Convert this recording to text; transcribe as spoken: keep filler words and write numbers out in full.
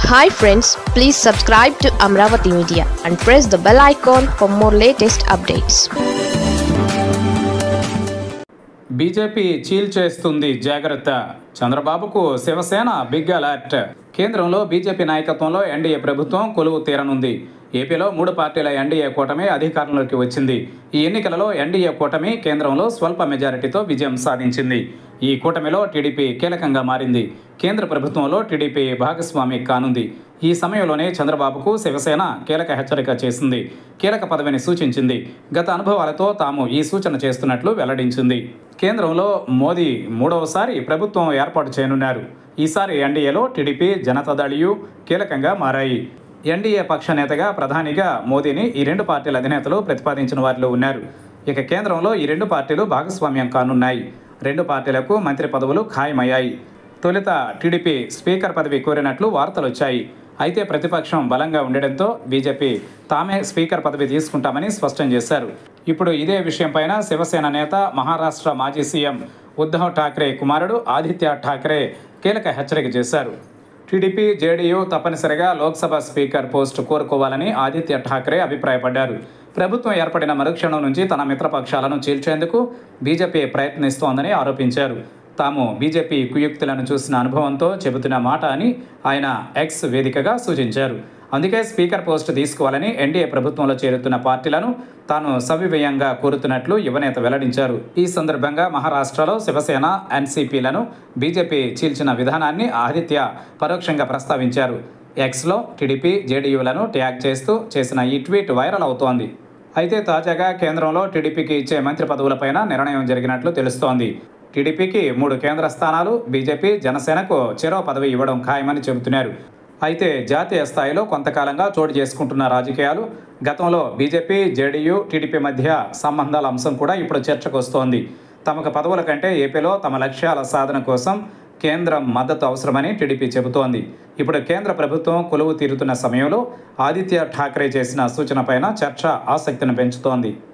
Hi friends, please subscribe to Amravati Media and press the bell icon for more latest updates. BJP చీల్చేస్తుంది జాగ్రత్త. చంద్రబాబుకు Shiv Sena big alert. కేంద్రంలో BJP నాయకత్వంలో NDA ప్రభుత్వం కొలువు తీరనుంది. ఏపీలో మూడు పార్టీల ఎన్డీఏ కూటమి అధికారంలోకి వచ్చింది. ఈ ఎన్నికలలో ఎన్డీఏ కూటమి కేంద్రంలో స్వల్ప మెజారిటీతో విజయం సాధించింది. ఈ కూటమిలో టీడీపీ కీలకంగా మారింది. కేంద్ర ప్రభుత్వంలో టీడీపీ భాగస్వామి కానుంది. ఈ సమయంలోనే చంద్రబాబుకు శివసేన కీలక హెచ్చరిక చేసింది. కీలక పదవిని సూచించింది. గత అనుభవాలతో తాము ఈ సూచన చేస్తున్నట్లు వెల్లడించింది. కేంద్రంలో మోదీ మూడవసారి ప్రభుత్వం ఏర్పాటు చేయనున్నారు. ఈసారి ఎన్డీఏలో టీడీపీ, జనతాదళయు కీలకంగా మారాయి. ఎన్డీఏ పక్ష నేతగా ప్రధానిగా మోదీని ఈ రెండు పార్టీల అధినేతలు ప్రతిపాదించిన వారిలో ఉన్నారు. ఇక కేంద్రంలో ఈ రెండు పార్టీలు భాగస్వామ్యం కానున్నాయి. రెండు పార్టీలకు మంత్రి పదవులు ఖాయమయ్యాయి. తొలుత టీడీపీ స్పీకర్ పదవి కోరినట్లు వార్తలు వచ్చాయి. అయితే ప్రతిపక్షం బలంగా ఉండడంతో బీజేపీ తామే స్పీకర్ పదవి తీసుకుంటామని స్పష్టం చేశారు. ఇప్పుడు ఇదే విషయంపైన శివసేన నేత, మహారాష్ట్ర మాజీ సీఎం ఉద్ధవ్ ఠాక్రే కుమారుడు ఆదిత్య ఠాక్రే కీలక హెచ్చరిక చేశారు. టీడీపీ, జేడీయూ తప్పనిసరిగా లోక్సభ స్పీకర్ పోస్టు కోరుకోవాలని ఆదిత్య ఠాక్రే అభిప్రాయపడ్డారు. ప్రభుత్వం ఏర్పడిన మరుక్షణం నుంచి తన మిత్రపక్షాలను చీల్చేందుకు బీజేపీ ప్రయత్నిస్తోందని ఆరోపించారు. తాము బీజేపీ కుయుక్తులను చూసిన అనుభవంతో చెబుతున్న మాట అని ఆయన ఎక్స్ వేదికగా సూచించారు. అందుకే స్పీకర్ పోస్టు తీసుకోవాలని ఎన్డీఏ ప్రభుత్వంలో చేరుతున్న పార్టీలను తాను సవివయంగా కోరుతున్నట్లు యువనేత వెల్లడించారు. ఈ సందర్భంగా మహారాష్ట్రలో శివసేన, ఎన్సీపీలను బీజేపీ చీల్చిన విధానాన్ని ఆదిత్య పరోక్షంగా ప్రస్తావించారు. ఎక్స్లో టీడీపీ, జేడీయూలను ట్యాగ్ చేస్తూ చేసిన ఈ ట్వీట్ వైరల్ అవుతోంది. అయితే తాజాగా కేంద్రంలో టీడీపీకి ఇచ్చే మంత్రి పదవులపైన నిర్ణయం జరిగినట్లు తెలుస్తోంది. టీడీపీకి మూడు కేంద్ర స్థానాలు, బీజేపీ, జనసేనకు చెరో పదవి ఇవ్వడం ఖాయమని చెబుతున్నారు. అయితే జాతీయ స్థాయిలో కొంతకాలంగా చోటు చేసుకుంటున్న రాజకీయాలు, గతంలో బీజేపీ, జేడీయూ, టీడీపీ మధ్య సంబంధాల అంశం కూడా ఇప్పుడు చర్చకు వస్తోంది. తమకు పదవుల కంటే ఏపీలో తమ లక్ష్యాల సాధన కోసం కేంద్రం మద్దతు అవసరమని టీడీపీ చెబుతోంది. ఇప్పుడు కేంద్ర ప్రభుత్వం కొలువు తీరుతున్న సమయంలో ఆదిత్య ఠాక్రే చేసిన సూచనపైన చర్చ ఆసక్తిని పెంచుతోంది.